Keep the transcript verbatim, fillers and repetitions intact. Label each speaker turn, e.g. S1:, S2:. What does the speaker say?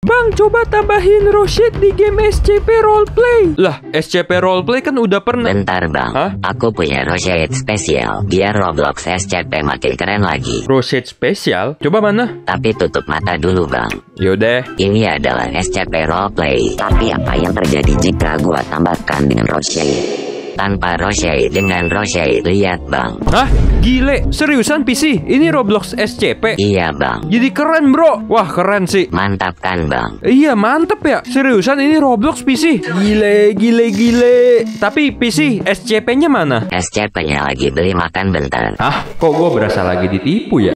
S1: Bang, coba tambahin Roshade di game S C P Roleplay. Lah, S C P Roleplay kan udah pernah.
S2: Bentar bang,
S1: Hah?
S2: aku punya Roshade spesial. Biar Roblox S C P makin keren lagi.
S1: Roshade spesial? Coba mana?
S2: Tapi tutup mata dulu bang.
S1: Yaudah.
S2: Ini adalah S C P Roleplay. Tapi apa yang terjadi jika gua tambahkan dengan Roshade? Tanpa Roshade dengan Roshade, lihat bang.
S1: Hah? Gile? Seriusan P C? Ini Roblox S C P?
S2: Iya bang.
S1: Jadi keren bro. Wah keren sih.
S2: Mantap kan bang?
S1: Iya mantep ya. Seriusan ini Roblox P C? Gile gile gile. Tapi P C S C P-nya mana?
S2: S C P-nya lagi beli, makan bentar.
S1: Hah? Kok gue berasa lagi ditipu ya?